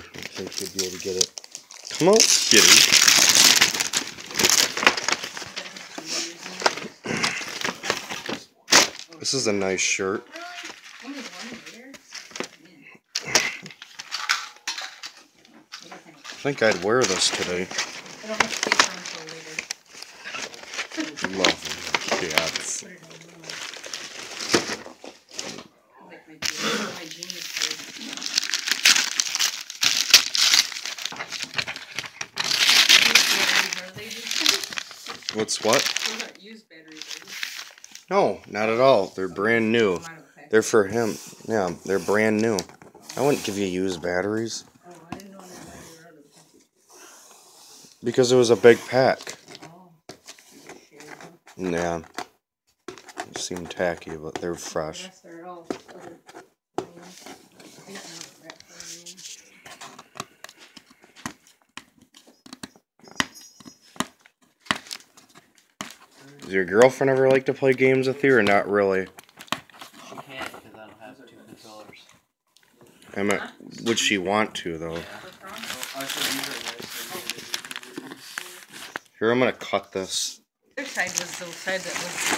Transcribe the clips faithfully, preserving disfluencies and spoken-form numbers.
I think you'll be able to get it. Come out, kitty. This is a nice shirt. I think I'd wear this today. Love cats. What's what? No, not at all. They're brand new. They're for him. Yeah, they're brand new. I wouldn't give you used batteries. Because it was a big pack. Yeah. They seem tacky, but they're fresh. Does your girlfriend ever like to play games with you, or not really? She can't because I don't have two controllers. I mean, would she want to, though? Here, I'm gonna cut this. The other side was the side that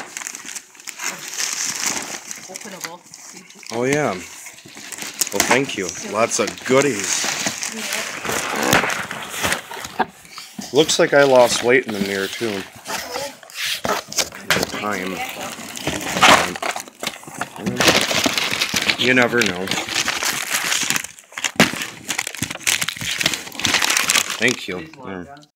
was openable. Oh, yeah. Well, thank you. Lots of goodies. Looks like I lost weight in the mirror, too. Time. You never know. Thank you. Yeah.